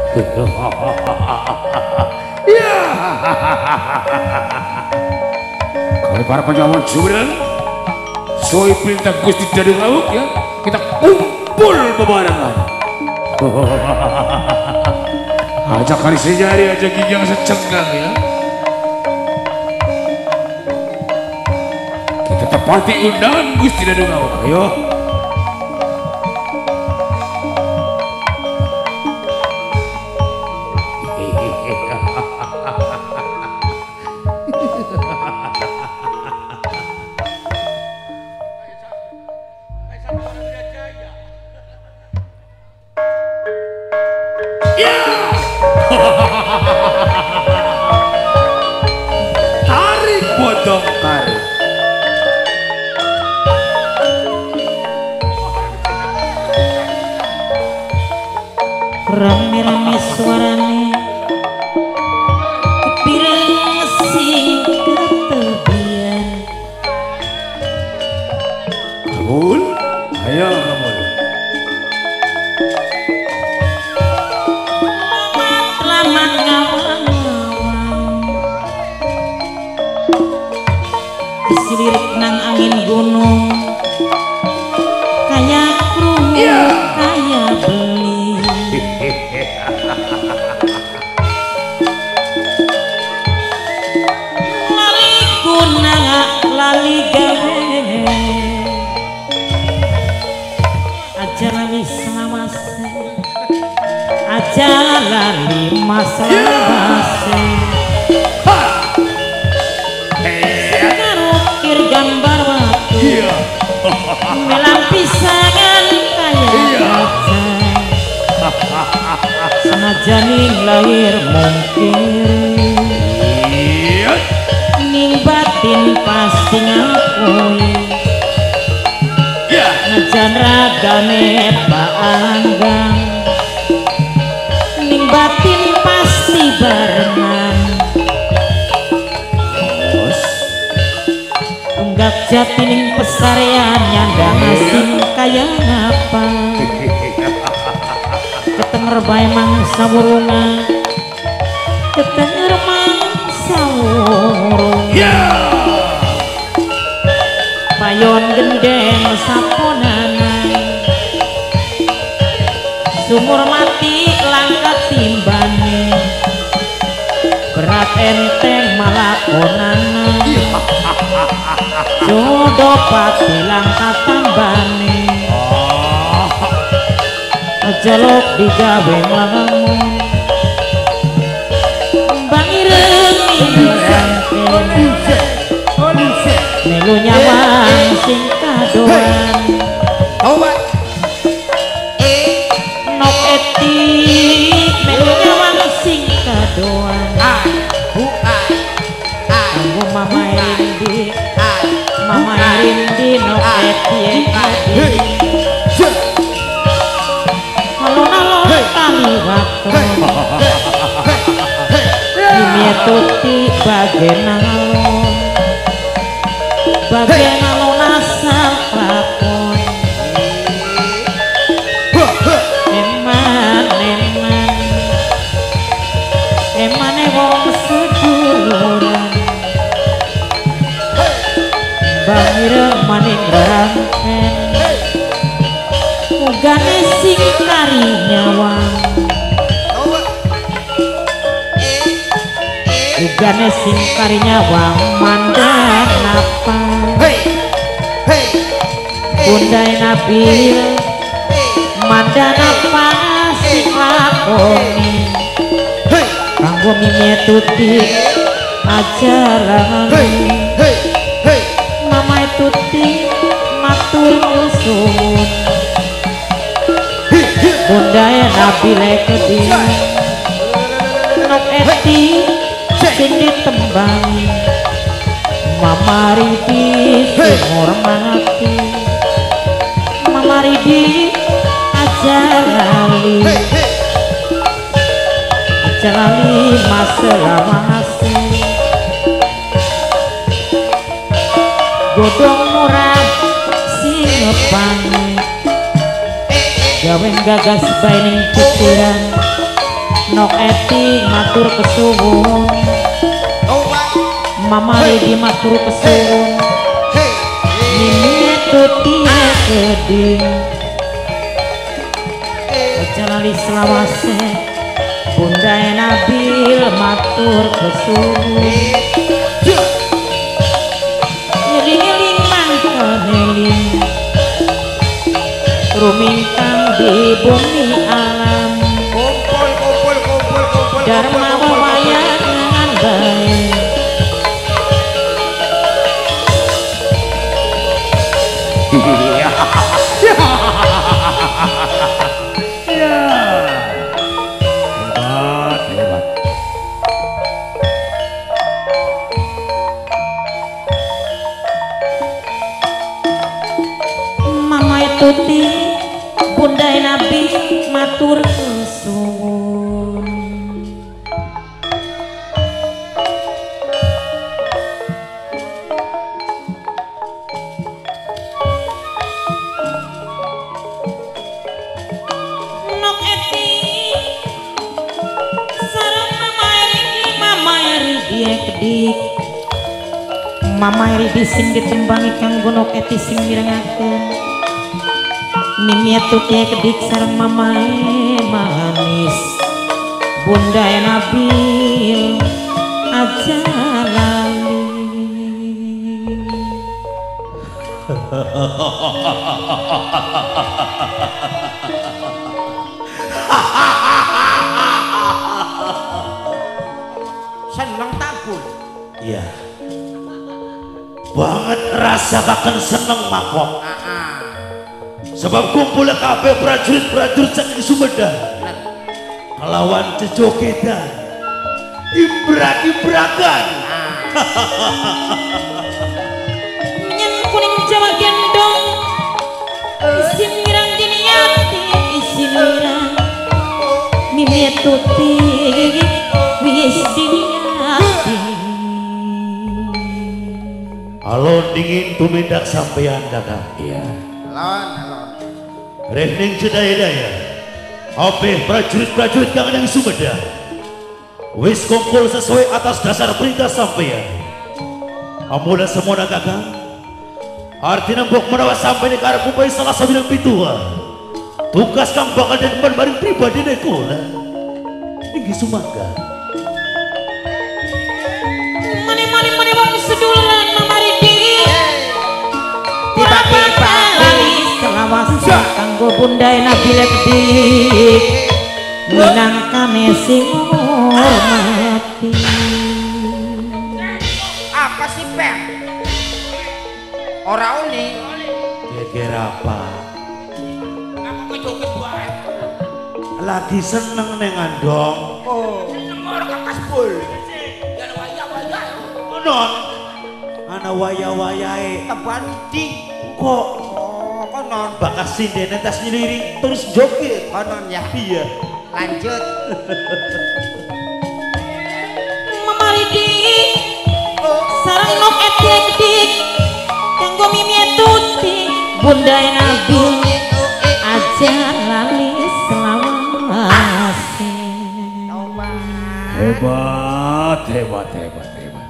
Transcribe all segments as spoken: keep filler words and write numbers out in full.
Ya. Kami para penyawan Jumran, sesuai perintah Gusti Dadu Ngawuk ya, kita kumpul pemandangan. Ajak kali sejari, ajak ginjang secengkang ya. Kita tepati undangan Gusti Dadu Ngawuk. Ayo. Tarik bodong tarik. Rame-rame suarane kepireng sing ketebian. Kabul, ayo kabul. Lamat ngawang-ngawang disilirik nang angin gunung kaya krungu Yeah. kaya beli. Lali gunang lali gawe aja lali selawase aja lali masalahase ngarukir gambar waktu Iya. melang pisangan kaya kaca senajaning lahir mungkin Iya. ning batin pasti ngakui Ya. najan ragane paanggang ning batin pasti barengan Bos. tunggak jati ning pesarean nyandang asing kaya ngapa ketenger bae mangsa burunga ketenger mangsa burung Ya. payon gendeng saponana sumur mati langka timbane berat enteng malakonana jodoh pati langka tambane ajalok digawe ngelamun bang ireng melu nyawang sing kadoan nok eti melu nyawang sing kadoan kanggo mama Rindi mama Rindi nok eti eti alon-alon kali waktu ini tuti bagian alon bagian alon asal lakon eman eman emane wong seduluran bang ireng maning rangken ugane sing kari nyawang ugane sing kari nyawang mandan apa bundai nabil mandan apa sing lakoni kanggo mimetuti aja lali mama tuti matur nyusun bundai nabil kedi nok eti sing ditembangi mama Ridi sing hormati mama Ridi aja lali aja lali maselawase godhong murah sing ngepangi gawe gagas bae ning pikiran Nok Eti matur kesuwun Mama Redi matur kesuwun Mimi tuti keding Jalali selawase Bunda Nabil matur kesuwun Nyeling-nyeling mangkeneling Rumintang di bumi alam Kumpul kumpul kumpul kumpul Dharma wayangan baik Iya. Ya. Hebat, hebat. Mama Tuti Bunda Nabi matur kesuwun Nok Eti sareng Mama Eri Mama Eri dia kedik Mama Eri sing ditimbangi kanggo Nok Eti sing mirengaken Mimi tuti kedik sareng Mama manis Bunda Nabil aja lali seneng tabul Iya. Banget rasakan seneng makok. Sebab kumpul kabeh prajurit-prajurit saking Sumedang. Kelawan jejogedan. Ibrak-ibrakan. Nyen kuning Jawa gendong isin mirang diniati isin mirang Mimi tuti wis diniati Alon dingin tumindak sampeyan kakak. Iya. lon lon Rening jedaya-daya. Kabeh prajurit-prajurit kang nang Sumedang. Wis kumpul sesuai atas dasar perintah sampeyan. Amuna semua kakak. Artinya mbok menawa sampai di karep upaya salah sabilang pituah. Tugas kang bakal depan bareng pribadi nekula. Tinggi sumangga. Mani-mani mani wong seduluran Mama Redi tiba-tiba lali selawase kanggo Bunda Nabil kedik minangkane sing hormati apa sih Pem ora uli Geger apa? apa kejoget bae Lagi seneng neng andong. oh seneng ora kakas bul ya waya-waya Non. Ana waya-wayae. teban di Kok oh konon bakas sindene tas nyeliring terus joget. konon ya Iya. lanjut Mama Redi oh sareng Nok Eti kedik kanggo Mimi tuti Bunda Nabil aja lali selawase Hebat, hebat, hebat, hebat.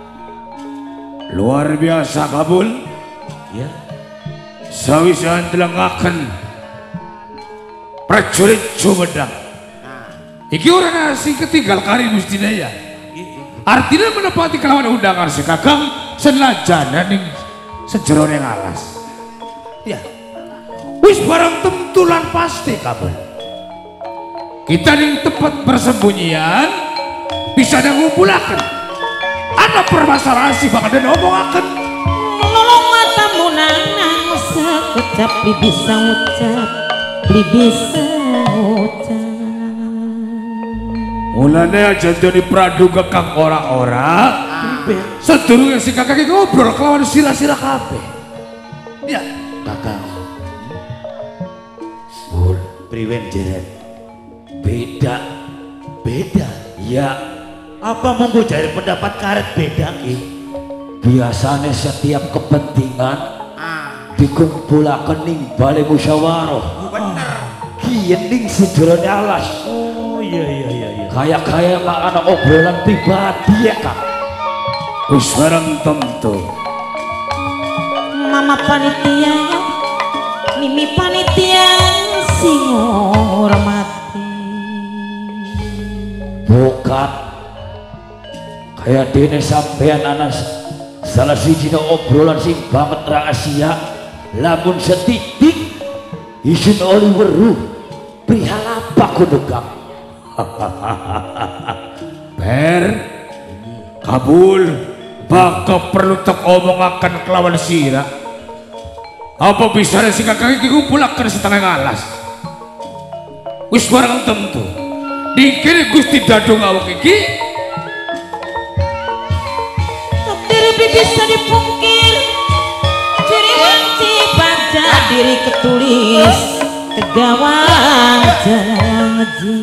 Luar biasa kabul. Ya. Sawisan telengaken prajurit Sumedang. Iki orang asing ketinggal kari mestinya ya. Artinya menepati kelawan undangan si kakang senajan ning sejerone alas. Ya. Wis barang tentu lan pasti kabul. Kita ning tempat persembunyian bisa ngumpulaken. Ada permasalahan sih bakal den omongaken. nolong matamu nanang sekejap li bisa ngucap li bisa ngucap Mulane aja jadi praduga kang ora-ora. Sedurunge si kakak iki ngobrol kelawan sila-sila kabeh. Ya. Kakak. Bul, priwen jeret. Beda. Beda. Ya. Apa monggo cari pendapat karet beda ki? Biasanya setiap kepentingan dikumpulaken ning balai musyawarah. bener Kiyen ning sejerone alas. Oh iya iya iya iya. Kayak-kayak mak anak obrolan pribadi ya kak. Wis barang tentu. Mama panitia, Mimi panitia sing hormati. Bukan. Kayak dene sampean anak salah siji obrolan sing banget rahasia. Lamun setitik isin oli weruh perihal apa kudu kang. Ber kabul bakal perlu tak omongakan kelawan sira. Apa bisa ada sing kakak iki kumpulaken setengah ngalas. Wis barang tentu dikira Gusti Dadung awak iki Takdir bisa dipungkir, ciri wanci baca diri ketulis ke gawang janji.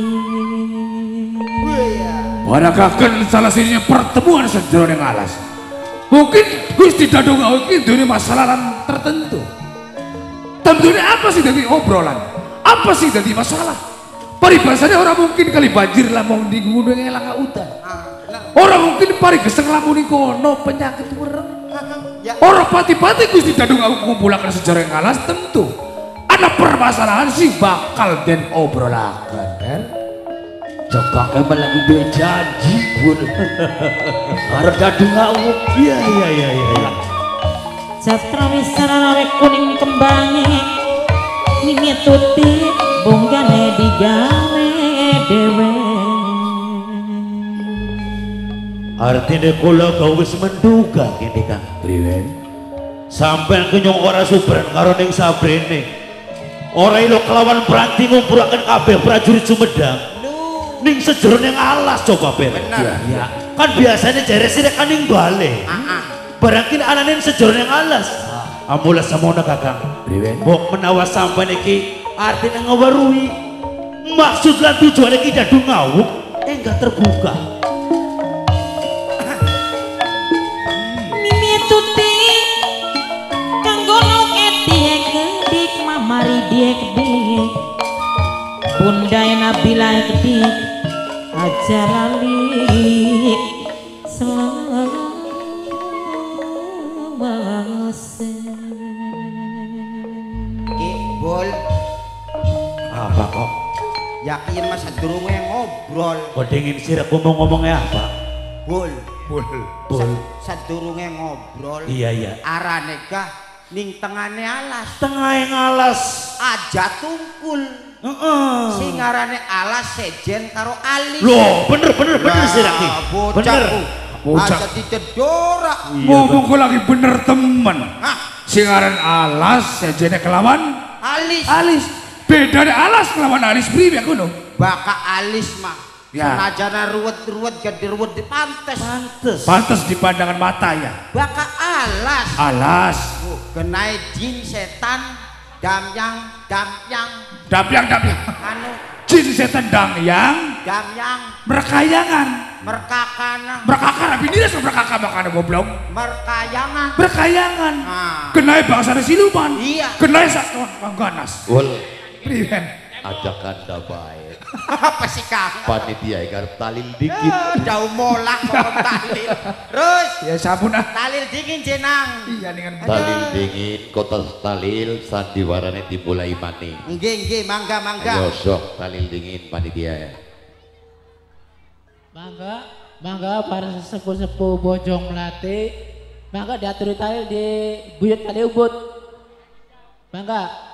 Barakaken salah sininya pertemuan sejroning alas. Mungkin Gusti Dadung awak iki duwe masalah tertentu. Tentunya apa sih dari obrolan? Apa sih dari masalah? Paribasanya orang mungkin kali banjir lamong di gunung elang udan. Orang mungkin pari geseng lamun kono penyakit wereng. Orang pati-pati Gusti Dadung awak ngumpulaken sejarah yang alas tentu. Ada permasalahan sih bakal den obrolaken, kan? Cokak emang lagi duwe janji pun. Arep Dadung awak. Iya iya iya iya. Sastra wisara rek kuning kembange, Mimi tuti bonggane digawe dewe. Artinya kula kau wis menduga gini kang. Priwen. Sampai kenyong ora subren karo ning sabrene. Ora ilo kelawan peranti ngumpulaken kabeh prajurit Sumedang. Ning sejroning alas coba ber. Bener. Ya, kan biasanya jare sirek kan ning bale. Heeh. Barang kini anane sejroning alas. Amula samono kakang. Priwen. Mbok menawa sampean iki artine ngeweruhi. Maksud lan tujuan iki Dadung ngawuk enggak terbuka. Mimi tuti kanggo diek dik mamari diek dik. Bunda Nabila dik aja lali selawase. Ki bol Apa kok? yakin mas sadurunge ngobrol. Kok dingin sirek ngomong-ngomongnya apa? Bol Bul. Bol. sadurunge ngobrol. Iya iya. Arane gah ning tengane alas. Tengah yang alas. Aja tungkul. Heeh. Sing ngarane alas sejen karo alis. Loh, bener bener bener sih Raki. Bener. Bocah. Aja dicedora. Ngomong kok lagi bener temen. Hah, Singaran alas sejene kelawan alis. alis. Beda alas kelawan alis priwe kuno. Baka alis mah. Ya. Senajana ruwet-ruwet gede ruwet di pantes. Pantes. Pantas di pandangan mata ya. Baka alas. Alas. Oh, kenai jin setan damyang damyang Damyang damyang. anu Jin setan damyang. damyang Merkayangan. merkakana Merkakana bininya sama merkaka makanya goblok. merkayangan. Berkayangan. Nah, Kenai bangsa siluman. iya. Kenai sakon ganas. Wol, Priwen. ajak anda baik. Apa sih kang? Panitia ikan talil dikit. Jauh molak kok talil. Terus Ya sabun ah. talil dingin jenang. Iya dengan Talil dingin, kota talil, sandiwarane dimulai maning. Nggih nggih mangga mangga. Ayo sok talil dingin panitia ya. Mangga, mangga para sesepuh-sepuh Bojong Melati, mangga diatur tali di buyut kali ubud. Mangga.